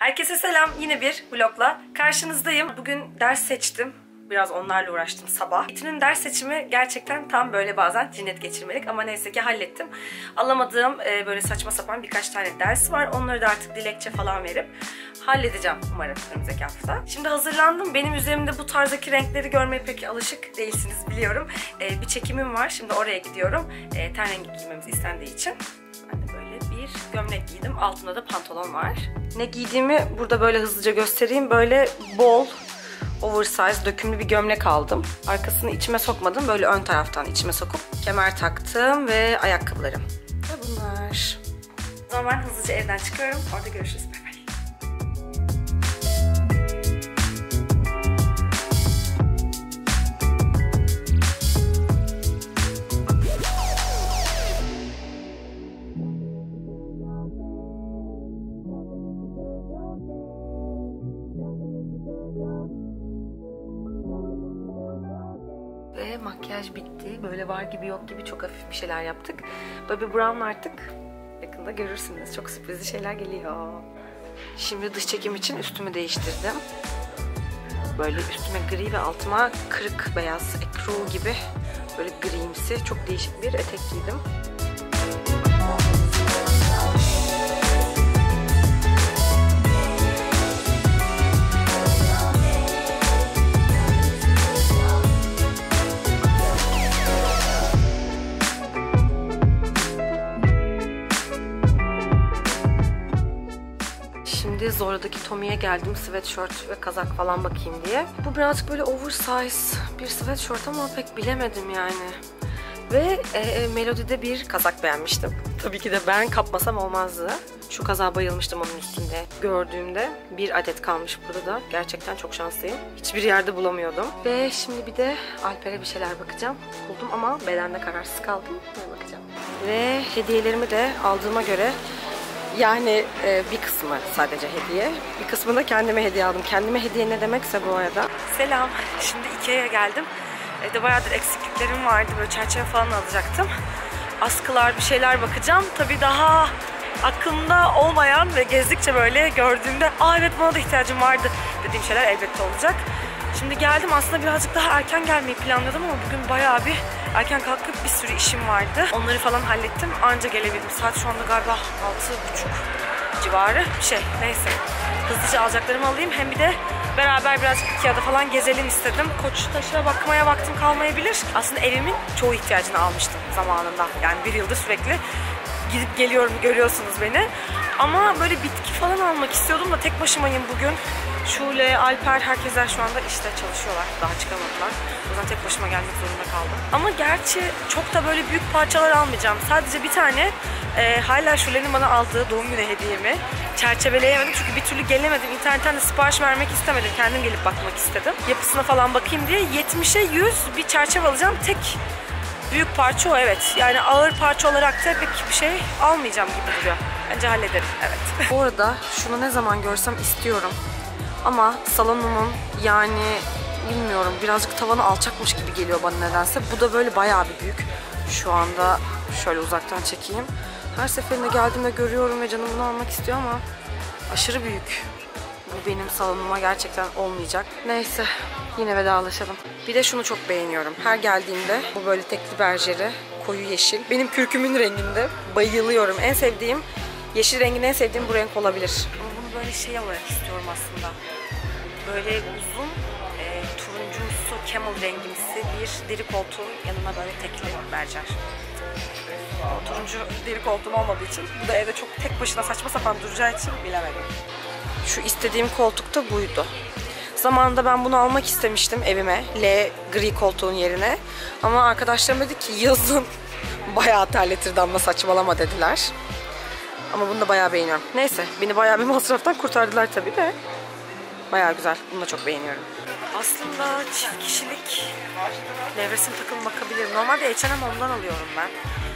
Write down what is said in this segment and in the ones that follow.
Herkese selam. Yine bir vlogla karşınızdayım. Bugün ders seçtim. Biraz onlarla uğraştım sabah. Eğitimin ders seçimi gerçekten tam böyle bazen cinnet geçirmelik ama neyse ki hallettim. Alamadığım böyle saçma sapan birkaç tane ders var. Onları da artık dilekçe falan verip halledeceğim umarım önümüzdeki hafta. Şimdi hazırlandım. Benim üzerimde bu tarzdaki renkleri görmeye pek alışık değilsiniz biliyorum. Bir çekimim var. Şimdi oraya gidiyorum. Ten rengi giymemiz istendiği için. Ben de böyle bir gömlek giydim. Altında da pantolon var. Ne giydiğimi burada böyle hızlıca göstereyim. Böyle bol, oversize, dökümlü bir gömlek aldım. Arkasını içime sokmadım. Böyle ön taraftan içime sokup kemer taktım ve ayakkabılarım. Ve bunlar. O zaman ben hızlıca evden çıkıyorum. Orada görüşürüz. Bay bay. Ve makyaj bitti. Böyle var gibi yok gibi çok hafif bir şeyler yaptık. Bobbi Brown artık yakında görürsünüz. Çok sürprizli şeyler geliyor. Şimdi dış çekim için üstümü değiştirdim. Böyle üstüme gri ve altıma kırık beyaz ekru gibi böyle grimsi çok değişik bir etek giydim. Şimdi Zora'daki Tommy'ye geldim. Sweatshirt ve kazak falan bakayım diye. Bu birazcık böyle oversize bir sweatshirt ama pek bilemedim yani. Ve Melody'de bir kazak beğenmiştim. Tabii ki de ben kapmasam olmazdı. Şu kazağa bayılmıştım onun üstünde. Gördüğümde bir adet kalmış burada da. Gerçekten çok şanslıyım. Hiçbir yerde bulamıyordum. Ve şimdi bir de Alper'e bir şeyler bakacağım. Buldum ama bedende kararsız kaldım. Ve bakacağım. Ve hediyelerimi de aldığıma göre yani bir kısmı sadece hediye. Bir kısmını da kendime hediye aldım. Kendime hediye ne demekse bu arada. Selam. Şimdi Ikea'ya geldim. Evde bayağıdır eksikliklerim vardı. Böyle çerçeve falan alacaktım. Askılar bir şeyler bakacağım. Tabii daha aklımda olmayan ve gezdikçe böyle gördüğümde "Aa evet buna da ihtiyacım vardı" dediğim şeyler elbette olacak. Şimdi geldim, aslında birazcık daha erken gelmeyi planladım ama bugün bayağı bir erken kalkıp bir sürü işim vardı. Onları falan hallettim. Anca gelebildim. Saat şu anda galiba 6:30 civarı bir şey. Neyse. Hızlıca alacaklarımı alayım. Hem bir de beraber birazcık Ikea'da falan gezelim istedim. Koçtaş'a bakmaya vaktim kalmayabilir. Aslında evimin çoğu ihtiyacını almıştım zamanında. Yani bir yıldır sürekli gidip geliyorum, görüyorsunuz beni. Ama böyle bitki falan almak istiyordum da tek başımayım bugün. Şule, Alper, herkesler şu anda işte çalışıyorlar. Daha çıkamadılar. O yüzden tek başıma gelmek zorunda kaldım. Ama gerçi çok da böyle büyük parçalar almayacağım. Sadece bir tane hala Şule'nin bana aldığı doğum günü hediyemi çerçeveleyemedim. Çünkü bir türlü gelemedim. İnternetten de sipariş vermek istemedim. Kendim gelip bakmak istedim. Yapısına falan bakayım diye 70'e 100 bir çerçeve alacağım. Tek büyük parça o, evet. Yani ağır parça olarak da pek bir şey almayacağım gibi duruyor. Bence hallederim, evet. Bu arada şunu ne zaman görsem istiyorum. Ama salonumun yani bilmiyorum birazcık tavanı alçakmış gibi geliyor bana nedense. Bu da böyle bayağı bir büyük. Şu anda şöyle uzaktan çekeyim. Her seferinde geldiğimde görüyorum ve canım bunu almak istiyor ama aşırı büyük. Bu benim salonuma gerçekten olmayacak. Neyse yine vedalaşalım. Bir de şunu çok beğeniyorum. Her geldiğimde bu böyle tekli berjeri koyu yeşil. Benim kürkümün renginde bayılıyorum. En sevdiğim yeşil rengini en sevdiğim bu renk olabilir. Böyle şey olarak istiyorum aslında. Böyle uzun turuncumsu, camel rengimsi bir deri koltuğun yanına böyle tekli berjer. O turuncu deri koltuğum olmadığı için, bu da evde çok tek başına saçma sapan duracağı için bilemedim. Şu istediğim koltuk da buydu. Zamanında ben bunu almak istemiştim evime, L gri koltuğun yerine. Ama arkadaşlarım dedi ki yazın bayağı terletir Damla, saçmalama dediler. Ama bunu da bayağı beğeniyorum. Neyse, beni bayağı bir masraftan kurtardılar tabii de. Bayağı güzel. Bunu da çok beğeniyorum. Aslında çift kişilik nevresim takımı bakabilirim. Normalde H&M ondan alıyorum ben.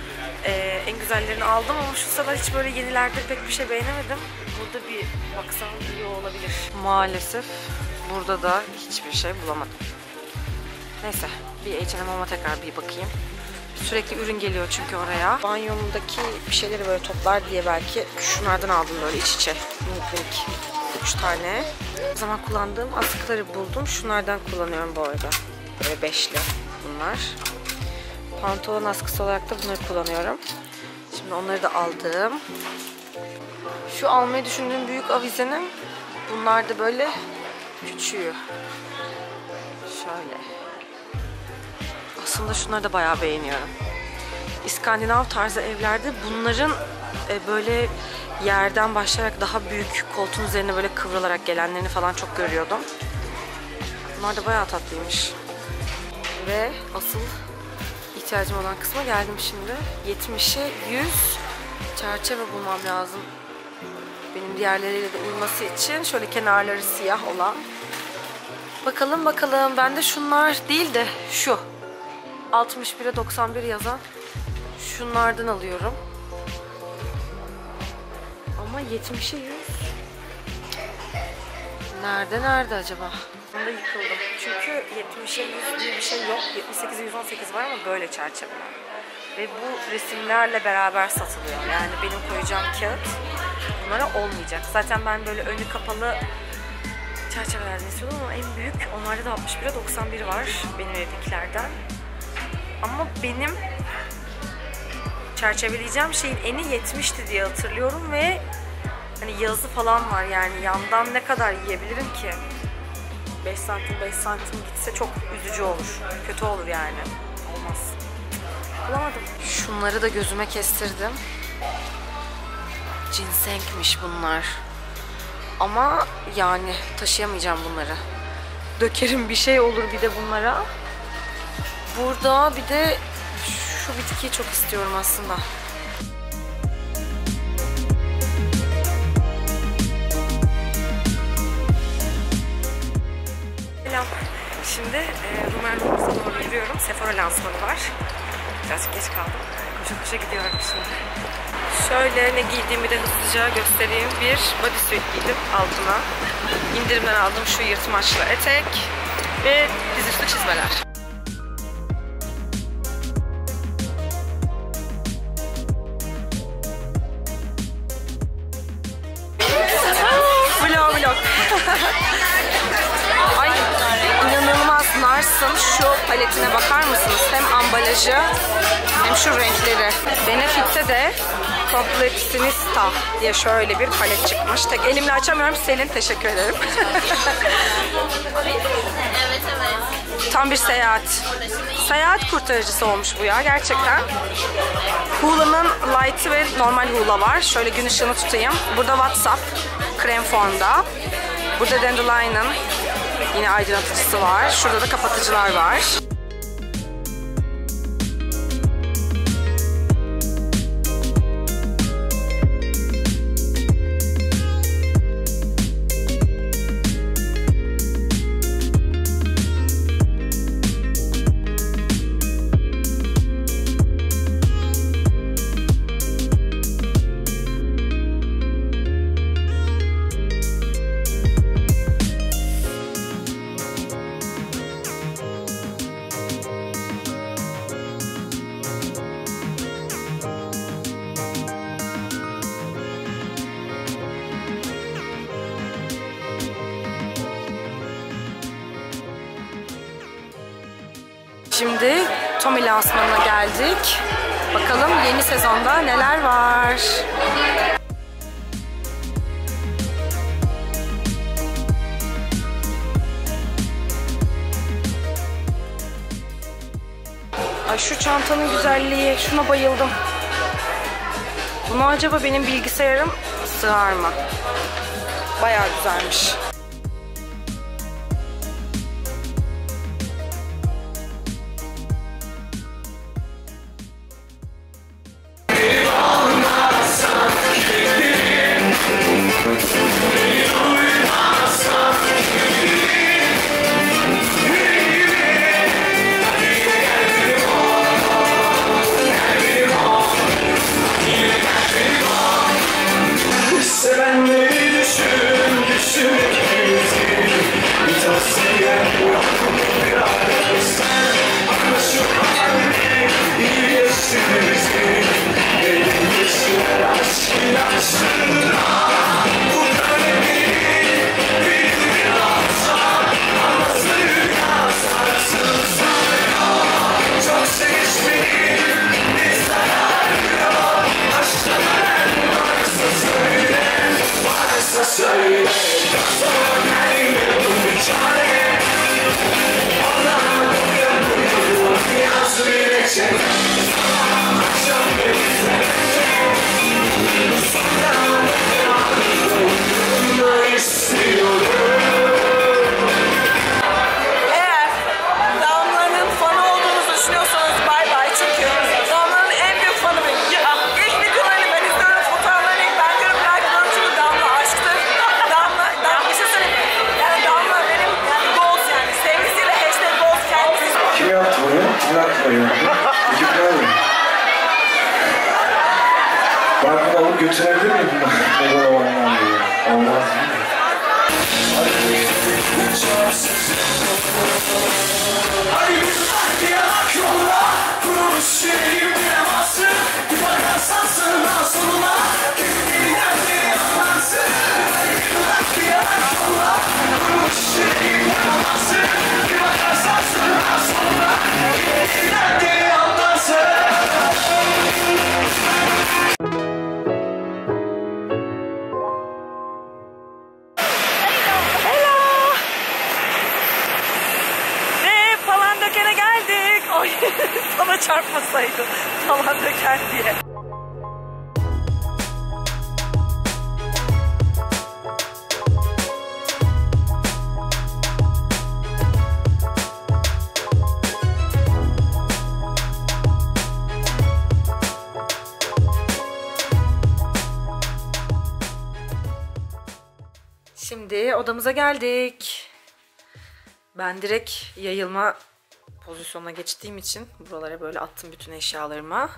En güzellerini aldım ama şu sıralar hiç böyle yenilerde pek bir şey beğenemedim. Burada bir baksam iyi olabilir. Maalesef burada da hiçbir şey bulamadım. Neyse, bir H&M'e tekrar bir bakayım. Sürekli ürün geliyor çünkü oraya. Banyomdaki bir şeyleri böyle toplar diye belki şunlardan aldım böyle iç içe. Minik 3 tane. O zaman kullandığım askıları buldum. Şunlardan kullanıyorum bu arada. Böyle beşli bunlar. Pantolon askısı olarak da bunları kullanıyorum. Şimdi onları da aldım. Şu almayı düşündüğüm büyük avizenin bunlar da böyle küçüğü. Şöyle. Aslında şunları da bayağı beğeniyorum. İskandinav tarzı evlerde bunların böyle yerden başlayarak daha büyük koltuğun üzerine böyle kıvrılarak gelenlerini falan çok görüyordum. Bunlar da bayağı tatlıymış. Ve asıl ihtiyacım olan kısma geldim şimdi. 70'e 100 çerçeve bulmam lazım. Benim diğerleriyle de uyuması için şöyle kenarları siyah olan. Bakalım bakalım. Ben de şunlar değil de şu 61'e 91 yazan şunlardan alıyorum. Ama 70'e 100 nerede acaba? Bunda yıkıldım. Çünkü 70'e 100 diye bir şey yok. 78'e 118 var ama böyle çerçeveler. Ve bu resimlerle beraber satılıyor. Yani benim koyacağım kağıt bunlara olmayacak. Zaten ben böyle önü kapalı çerçevelerden istiyordum ama en büyük onlarda da 61'e 91 var benim evdekilerden. Ama benim çerçeveleyeceğim şeyin eni 70'ti diye hatırlıyorum ve hani yazı falan var, yani yandan ne kadar yiyebilirim ki? 5 santim gitse çok üzücü olur. Kötü olur yani. Olmaz. Bulamadım. Şunları da gözüme kestirdim. Cinsenkmiş bunlar. Ama yani taşıyamayacağım bunları. Dökerim bir şey olur bir de bunlara. Burada bir de şu bitkiyi çok istiyorum aslında. Selam. Şimdi Rumen doğru yürüyorum. Sephora lansmanı var. Birazcık geç kaldım. Koşa koşa gidiyorum şimdi. Şöyle ne giydiğimi de hızlıca göstereyim. Bir bodysuit giydim altına. İndirimden aldım şu yırtmaçlı etek ve dizüstü çizmeler. Vlog. Ay inanılmaz. Nars'ın şu paletine bakar mısınız? Hem ambalajı hem şu renkleri. Benefit'te de Complexionista diye şöyle bir palet çıkmış. Tek elimle açamıyorum. Selin, teşekkür ederim. Tam bir seyahat. Seyahat kurtarıcısı olmuş bu ya gerçekten. Hula'nın Light'ı ve normal Hula var. Şöyle gün ışığını tutayım. Burada WhatsApp krem formda. Burada Dandelion'ın yine aydınlatıcısı var. Şurada da kapatıcılar var. Şimdi Tommy lansmanına geldik. Bakalım yeni sezonda neler var. Ay şu çantanın güzelliği, şuna bayıldım. Bunu acaba benim bilgisayarım sığar mı? Bayağı güzelmiş. Sevenleri düşün, Eğer Damla'nın fanı olduğunuzu düşünüyorsanız bay bay, çünkü Damla'nın en büyük fanı benim. İlk videolarını ben izliyorum, fotoğraflarını ben diyorum merak ediyorum çünkü Damla aşktır. Damla bir şey söyleyeyim. Yani Damla benim goals, yani sevgisiyle hashtag goals kendisi. Kim yaptı bunu? Kim yaptı bunu? Çocuklar mı? Ben bunu alıp götürebilir miyim? Ne kadar oynandı ya? Olmaz değil mi? Ve Palandöken'e geldik. Ay sana çarpmasaydı Palandöken diye. Şimdi odamıza geldik. Ben direkt yayılma pozisyonuna geçtiğim için buralara böyle attım bütün eşyalarımı.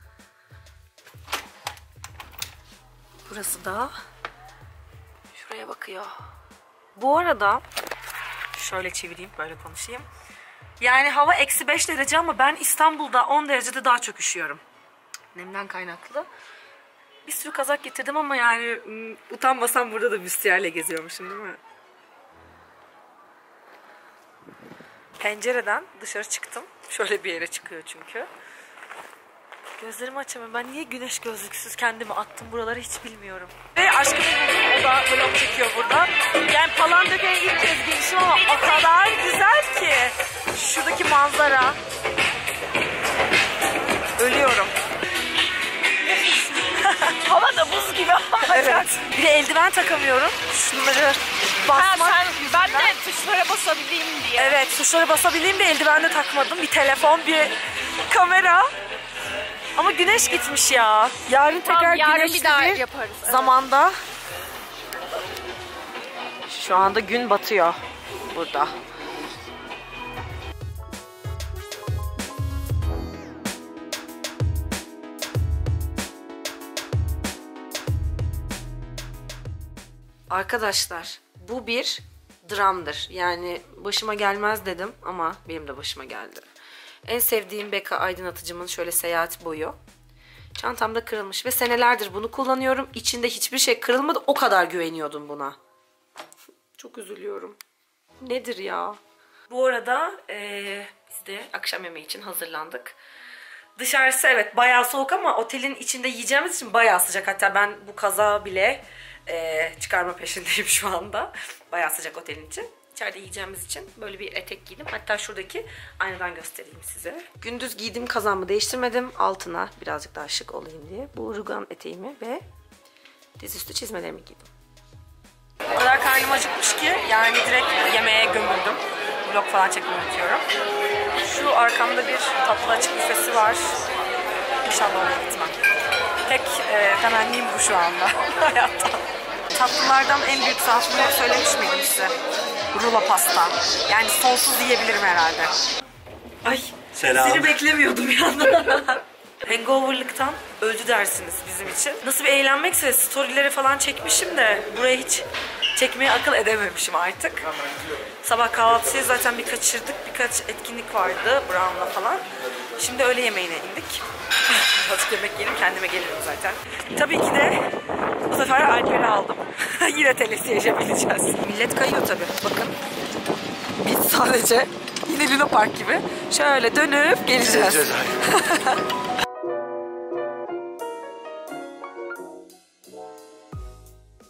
Burası da şuraya bakıyor. Bu arada şöyle çevireyim, böyle konuşayım. Yani hava -5 derece ama ben İstanbul'da 10 derecede daha çok üşüyorum. Nemden kaynaklı. Bir sürü kazak getirdim ama yani utanmasam burada da büstiyerle geziyormuşum değil mi? Pencereden dışarı çıktım. Şöyle bir yere çıkıyor çünkü. Gözlerimi açamıyorum. Ben niye güneş gözlüksüz kendimi attım buralara hiç bilmiyorum. Ve aşkım o da vlog çekiyor burada. Yani Palandöken'e ilk kez gelişim ama o kadar güzel ki. Şuradaki manzara. Ölüyorum. Hava da buz gibi. Evet. Bir de eldiven takamıyorum. Şunları basmak Ben de tuşlara basabileyim diye. Evet, tuşlara basabileyim de eldiven de takmadım. Bir telefon, bir kamera. Ama güneş gitmiş ya. Yarın tekrar yarın güneşli bir daha yaparız. Evet. zamanda. Şu anda gün batıyor burada. Arkadaşlar, bu bir dramdır. Yani başıma gelmez dedim ama benim de başıma geldi. En sevdiğim Beka aydınlatıcımın şöyle seyahat boyu. Çantamda kırılmış ve senelerdir bunu kullanıyorum. İçinde hiçbir şey kırılmadı. O kadar güveniyordum buna. Çok üzülüyorum. Nedir ya? Bu arada biz de akşam yemeği için hazırlandık. Dışarısı evet bayağı soğuk ama otelin içinde yiyeceğimiz için bayağı sıcak. Hatta ben bu kazağı bile çıkarma peşindeyim şu anda. Bayağı sıcak otelin için. İçeride yiyeceğimiz için böyle bir etek giydim. Hatta şuradaki aynadan göstereyim size. Gündüz giydiğim kazağımı değiştirmedim. Altına birazcık daha şık olayım diye. Bu rugan eteğimi ve dizüstü çizmelerimi giydim. O kadar karnım acıkmış ki yani direkt yemeğe gömüldüm. Vlog falan çekmeyi unutuyorum. Şu arkamda bir tatlı açık büfesi var. İnşallah oraya gitmem. Tek temennim bu şu anda hayatta. Tatlılardan en büyük zaafımı söylemiş miydim size? Rulo pasta. Yani sonsuz yiyebilirim herhalde. Ay Selam. seni beklemiyordum yandan. Hangoverlıktan öldü dersiniz bizim için. Nasıl bir eğlenmekse storyleri falan çekmişim de buraya hiç çekmeye akıl edememişim artık. Sabah kahvaltıyı zaten bir kaçırdık. Birkaç etkinlik vardı Brown'la falan. Şimdi öğle yemeğine indik. Azıcık yemek yiyelim, kendime gelirim zaten. Tabii ki de bu sefer Alper'i aldım. Yine telesiye yaşayabileceğiz. Millet kayıyor tabii. Bakın. Biz sadece yine Luna Park gibi şöyle dönüp geleceğiz.